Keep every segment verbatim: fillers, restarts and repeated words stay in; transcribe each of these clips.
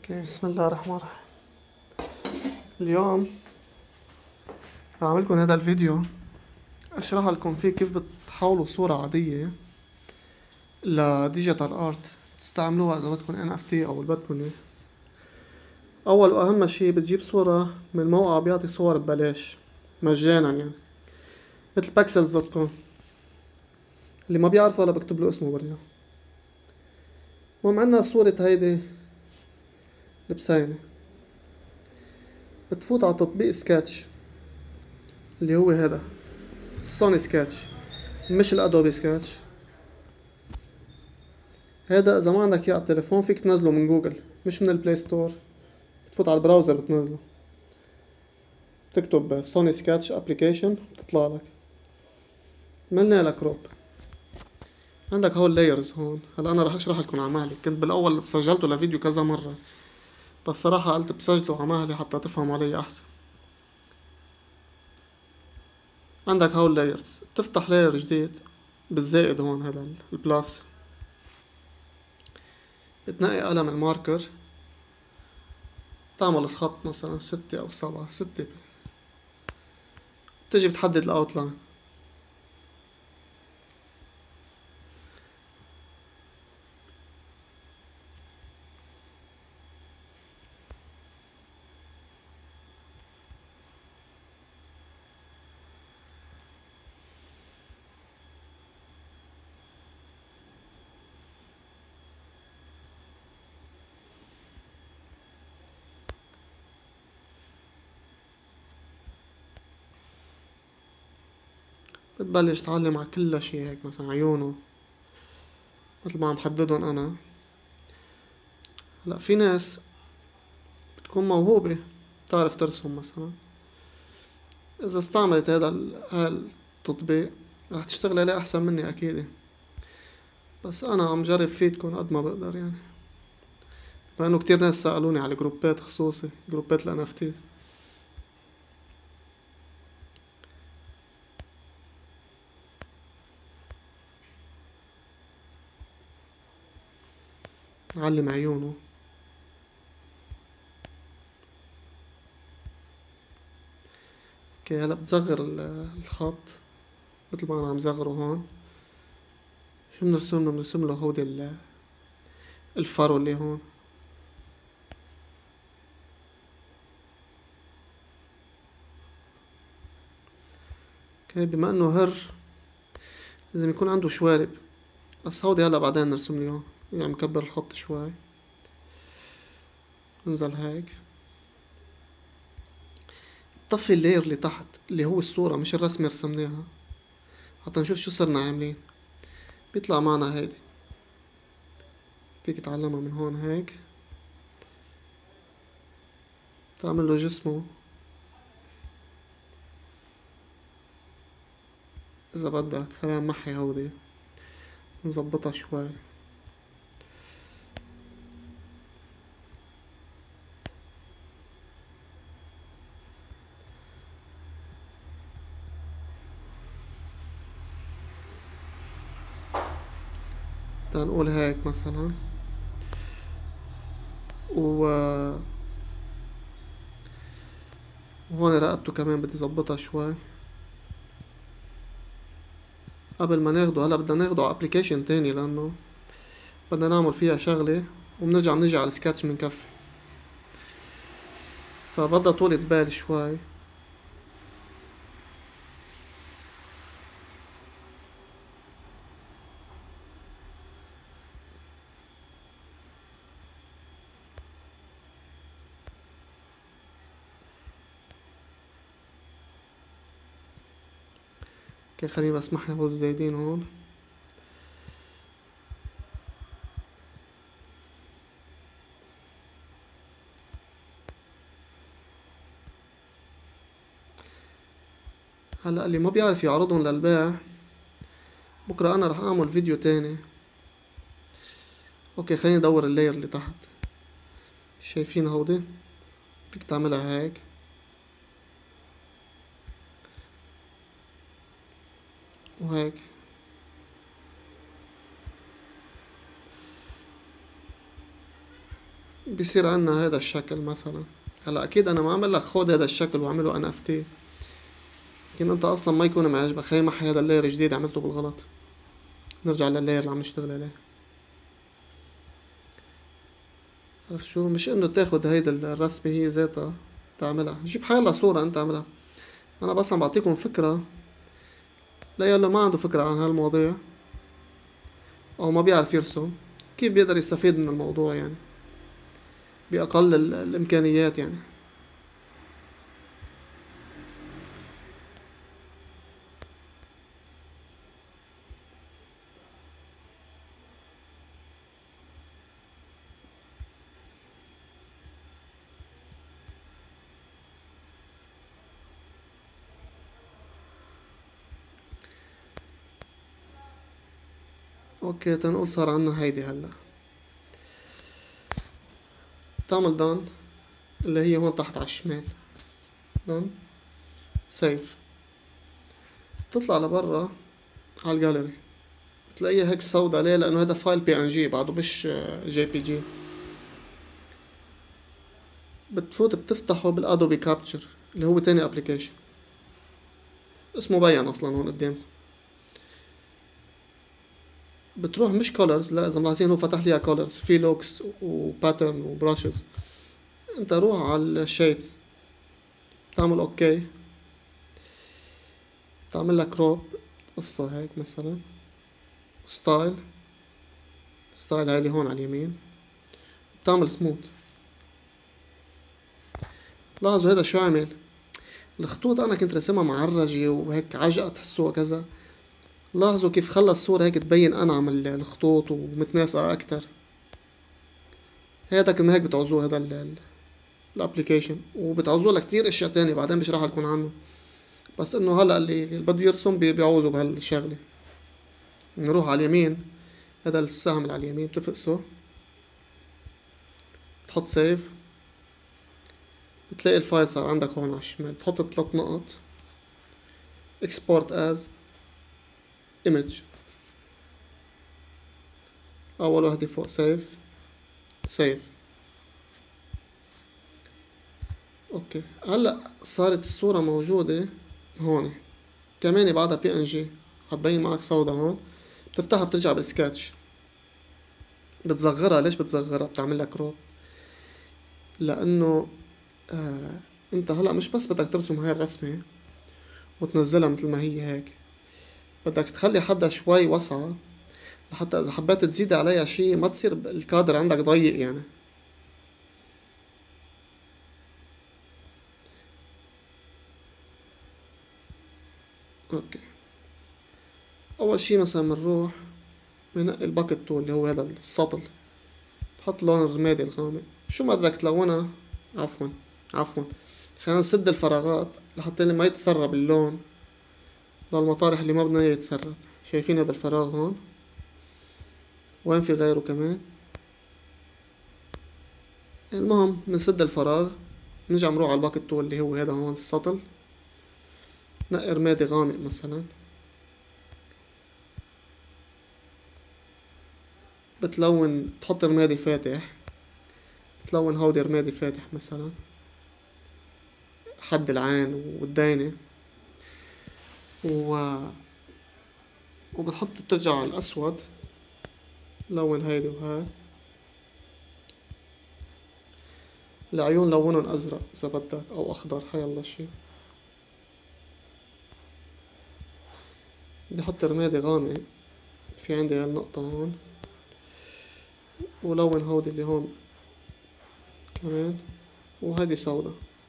اوكي، بسم الله الرحمن الرحيم. اليوم راح اعملكم هذا الفيديو اشرح لكم فيه كيف بتحولوا صورة عادية لديجيتال ارت تستعملوها اذا بدكم ان اف تي او اللي بدكم اياه. اول واهم شي بتجيب صورة من موقع بيعطي صور ببلاش مجانا، يعني مثل باكسلز دوت كوم. اللي ما بيعرفه هلا بكتب له اسمه برجع. المهم عنا صورة هيدي البسينة، بتفوت على تطبيق سكتش اللي هو هذا السوني سكتش، مش الادوبي سكتش. هذا اذا ما عندك اياه على التليفون فيك تنزله من جوجل، مش من البلاي ستور. بتفوت على البراوزر بتنزله، بتكتب سوني سكتش ابليكيشن بتطلع لك. عملنا لك كروب. عندك هول لايرز هون. هلا انا راح اشرح لكم على مهلي، كنت بالاول سجلته لفيديو كذا مره، بس صراحه قلت بسجله على مهلي حتى تفهموا علي احسن. عندك هول لايرز، بتفتح لاير جديد بالزائد هون، هذا البلاس. بتنقي قلم الماركر، تعمل الخط مثلا ستة او سبعة، ستة. بتجي بتحدد الاوتلاين. بتبلش تعلم على كل شي هيك، مثلا عيونه مثل ما عم حددهم انا. هلا في ناس بتكون موهوبة تعرف ترسم مثلا، اذا استعملت هذا ال- هذا التطبيق راح تشتغل عليه احسن مني اكيد. بس انا عم جرب فيدكم قد ما بقدر يعني، لانه كتير ناس سألوني على جروبات خصوصي، جروبات الان اف تيز. علم عيونه. اوكي، هلا بتصغر ال- الخط مثل ما انا عم صغره هون. شو بنرسم له؟ بنرسم له هودي ال- الفرو اللي هون. اوكي، بما انه هر لازم يكون عنده شوارب، بس هودي هلا بعدين نرسم له اياه. يعني مكبر الخط شوي، ننزل هيك. طفي اللاير اللي تحت اللي هو الصورة مش الرسمة رسمناها، حتى نشوف شو صرنا عاملين. بيطلع معنا هيدي، فيك تعلمها من هون هيك. تعمل له جسمه اذا بدك. خلينا نمحي هودي، نظبطها شوي. تنقول هيك مثلا، و وهون رقبته كمان بدي ظبطها شوي. قبل ما ناخده هلا بدنا ناخده على ابلكيشن تاني، لانه بدنا نعمل فيها شغلة وبنرجع بنرجع على السكتش بنكفي، فبدها طولة بال شوي. اوكي، خليني بس محي هو الزايدين هون. هلا اللي ما بيعرف يعرضهم للبيع، بكرة انا رح اعمل فيديو تاني. اوكي، خليني ادور اللاير اللي تحت. شايفين هودي؟ فيك تعملها هيك وهيك. بيصير عنا هذا الشكل مثلا. هلا اكيد انا ما عمل لك خود هذا الشكل واعمله ان اف تي، لكن انت اصلا ما يكون معجبك، خي محي هذا اللاير جديد عملته بالغلط. نرجع لللاير اللي عم نشتغل عليه. عرفت شو؟ مش انه تاخد هيدا الرسمة هي ذاتها تعملها، جيب حيلا صورة انت اعملها. انا بس عم بعطيكم فكرة ليلي ما عنده فكرة عن هالمواضيع او ما بيعرف يرسم، كيف بيقدر يستفيد من الموضوع يعني بأقل ال- الإمكانيات يعني. اوكي تنقول صار عنا هيدي هلا. تعمل دان اللي هي هون تحت على الشمال، دان سيف. تطلع لبرا على الجاليري، بتلاقيها هيك سودا. ليه؟ لأنه هذا فايل بي ان جي بعده مش جي بي جي. بتفوت بتفتحه بالادوبي كابتشر اللي هو تاني ابليكيشن، اسمه بين اصلا هون قدام. بتروح مش كولرز، لا اذا ملاحظين هو فتح لي كولرز في لوكس وباترن وبراشز. انت روح على الشيبس، تعمل اوكي، تعمل لك كروب قصة هيك مثلا، ستايل ستايل هاي اللي هون على اليمين، بتعمل سموث. لاحظوا هذا شو عمل؟ الخطوط انا كنت رسمها معرجة وهيك عجقة تحسوها كذا، لاحظوا كيف خلى الصورة هيك تبين انعم الخطوط ومتناسقة اكتر. هذا كمان هيك بتعوزوه هذا الابليكيشن، وبتعوزوه لكتير اشياء تانية بعدين بشرح لكم عنه، بس انه هلا اللي اللي بده يرسم بي- بيعوزه بهالشغلة. نروح على اليمين، هذا السهم اللي على اليمين بتفقسه، بتحط سيف، بتلاقي الفايل صار عندك هون على الشمال. بتحط ثلاث نقط، export as image، اول وحدة فوق سيف سيف. اوكي هلا صارت الصورة موجودة هون، كمان بعدها بي ان جي حتبين معك سودا هون. بتفتحها بترجع بالسكتش، بتصغرها. ليش بتصغرها؟ بتعمل لك كروب، لانه آه انت هلا مش بس بدك ترسم هاي الرسمة وتنزلها مثل ما هي هيك، بدك تخلي حدها شوي وسعة لحتى اذا حبيت تزيد عليها شي ما تصير الكادر عندك ضيق يعني. اوكي اول شي مثلا بنروح بنقي الباكت تول اللي هو هذا السطل، تحط لون الرمادي الغامق. شو ما بدك تلونه، عفوا عفوا خلينا نسد الفراغات لحتى ما يتسرب اللون للمطارح اللي ما بدنا اياه يتسرب. شايفين هذا الفراغ هون؟ وين في غيره كمان؟ المهم بنسد الفراغ، نرجع نروح على الباكت تول اللي هو هذا هون السطل، نقي رمادي غامق مثلا، بتلون تحط رمادي فاتح، بتلون هودي رمادي فاتح مثلا حد العين والدينة، و... وبتحط بترجع على الأسود، لون هيدي وهاي. العيون لونهم أزرق إذا بدك أو أخضر، حيالله شي. بدي أحط رمادي غامق، في عندي هالنقطة هون، ولون هودي اللي هون كمان، وهيدي سودا.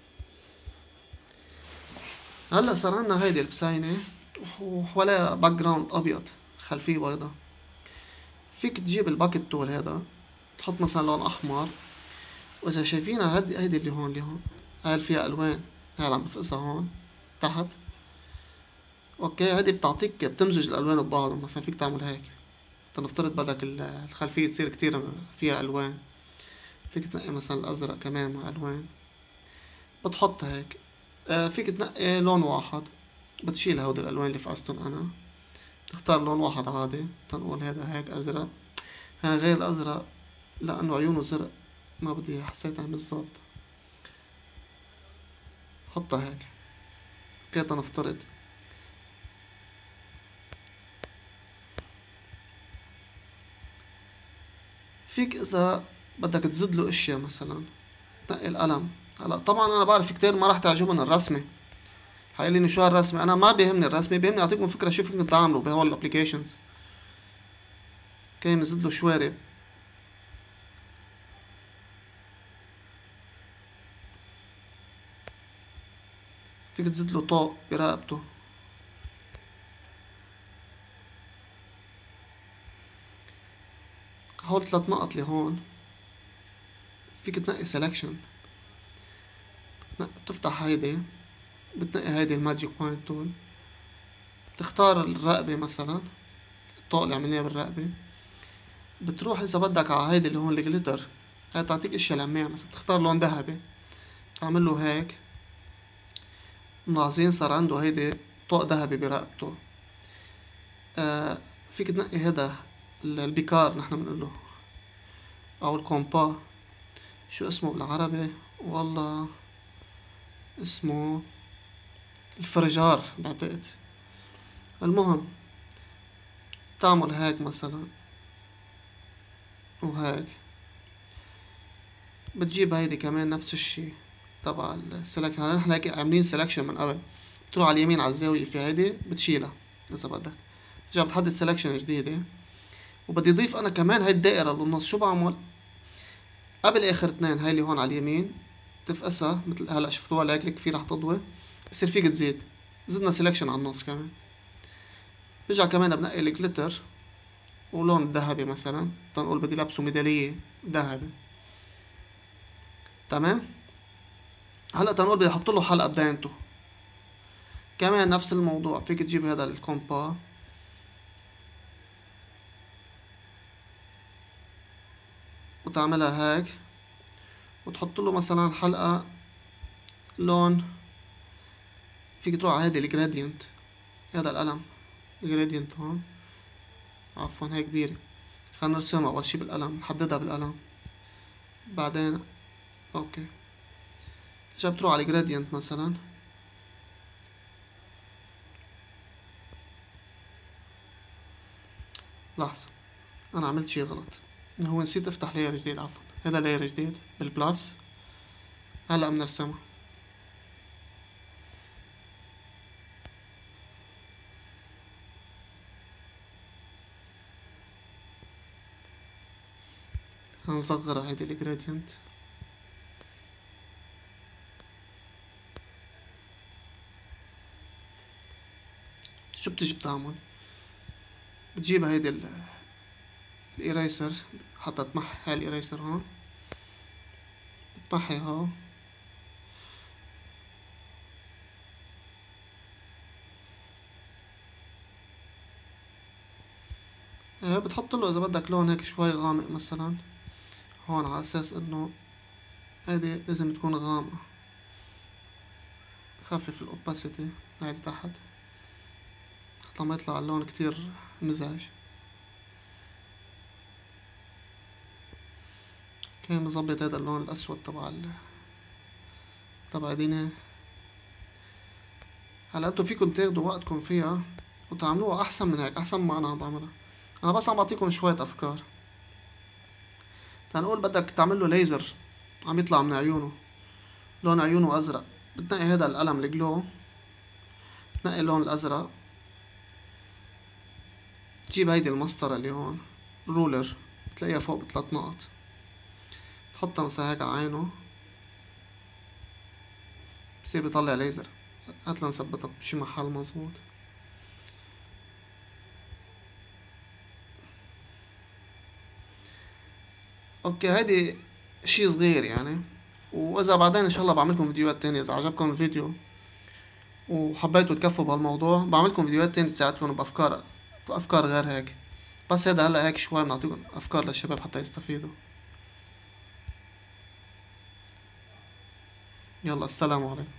هلا صار عنا هيدي البساينة وحواليها باك جراوند أبيض، خلفية بيضة. فيك تجيب الباكت تول هذا تحط مثلا لون أحمر، وإذا شايفينها هيدي هيدي اللي هون اللي هون هاي فيها ألوان، هاي اللي عم بفقسها هون تحت. اوكي هيدي بتعطيك بتمزج الألوان ببعضهم. مثلا فيك تعمل هيك، تنفترض بدك الخلفية تصير كتير فيها ألوان، فيك تنقي مثلا الأزرق كمان مع ألوان، بتحط هيك. آه فيك تنقي لون واحد، بتشيل هودي الألوان اللي فقستن أنا، تختار لون واحد عادي. تنقول هذا هيك أزرق، ها غير الأزرق لأنه عيونه زرق، ما بدي حسيتها بالضبط، حطها هيك. اوكي تنفترض فيك اذا بدك تزيد له اشياء مثلا تنقي القلم. هلا طبعا انا بعرف كتير ما راح تعجبهم الرسمه، حيقولي شو هالرسمه. انا ما بيهمني الرسمه، بيهمني اعطيكم فكره شو فيكم تعملوا بهول الابليكيشنز. اوكي بنزيد له شوارب، فيك تزيد له طوق برقبته. هول ثلاث نقط اللي هون فيك تنقي سelection، تفتح هيدي بتنقي هيدي الماجيك بوينت تول، بتختار الرقبة مثلا، الطوق اللي عملناه بالرقبة. بتروح اذا بدك على هيدي اللي هون الجليتر، هاي تعطيك اشياء لماع، مثلا بتختار لون ذهبي تعمل له هيك، ملاحظين صار عنده هيدي طوق ذهبي برقبته. آه فيك تنقي هذا البيكار نحن بنقوله او الكومبا، شو اسمه بالعربي والله اسمه الفرجار بعتقد. المهم تعمل هيك مثلا وهيك، بتجيب هيدي كمان نفس الشي تبع السلكشن. هلا نحن هيك عاملين سلكشن من قبل، بتروح على اليمين على الزاوية في هيدي بتشيلها اذا بدك، بترجع بتحدد سلكشن جديدة. وبدي اضيف انا كمان هاي الدائرة اللي بالنص. شو بعمل قبل اخر اثنين، هاي اللي هون على اليمين تفقسها مثل هلا شفتوها هلا هيك في رح تضوي، بصير فيك تزيد، زدنا سلكشن على النص كمان. برجع كمان بنقي الجليتر ولون الذهبي مثلا، تنقول بدي لابسه ميدالية ذهبي. تمام. هلا تنقول بدي احط له حلقة بداينته كمان نفس الموضوع، فيك تجيب هذا الكومبا وتعملها هيك وتحط له مثلا حلقة لون. فيك تروح على هيدي الجرادينت، هذا القلم الجرادينت هون، عفوا هاي كبيرة، خلينا نرسمها اول شي بالقلم، نحددها بالقلم بعدين. اوكي ترجع بتروح على الجرادينت مثلا، لحظة انا عملت شي غلط، هو نسيت افتح لاير جديد، عفوا هذا لاير جديد بالبلاس. هلا بنرسمها. هنصغرها هيدي الجرادينت. شو بتجي بتعمل؟ بتجيب هيدي الايريسر حتى تمحي هاي الايريسر هون، بتمحي هو اه، بتحط له اذا بدك لون هيك شوي غامق مثلا هون، على اساس انه هيدي لازم تكون غامقة. خفف الاوباسيتي هاي اللي تحت حتى ما يطلع اللون كتير مزعج. كان مظبط هذا اللون الاسود تبع ال تبع ايدينا. هلا انتو فيكن تاخدوا وقتكم فيها وتعملوها احسن من هيك، احسن ما انا عم بعملها. انا بس عم بعطيكم شوية افكار. تنقول بدك تعمل له ليزر عم يطلع من عيونه، لون عيونه ازرق، بتنقي هذا القلم الجلو، بتنقي اللون الازرق، تجيب هيدي المسطرة اللي هون رولر بتلاقيها فوق بثلاث نقط، تحطها مثلا هيك على عينه بصير بيطلع ليزر. هاتلا نثبتها بشي محل مظبوط. اوكي هيدي شي صغير يعني، واذا بعدين ان شاء الله بعملكم فيديوهات تانية. اذا عجبكم الفيديو وحبيتوا تكفوا بهالموضوع بعملكم فيديوهات تانية تساعدكم بافكار بافكار غير هيك. بس هذا هلا هيك شوي بنعطيكم افكار للشباب حتى يستفيدوا. يلا السلام عليكم.